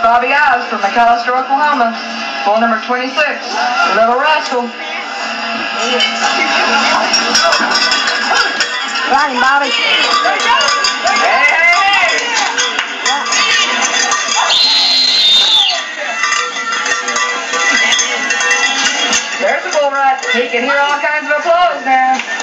Bobby Ives from Hendrix, Oklahoma. Bull number 26, Little Rascal. Riding, Bobby. Hey, hey, hey! There's the bull ride. He can hear all kinds of applause now.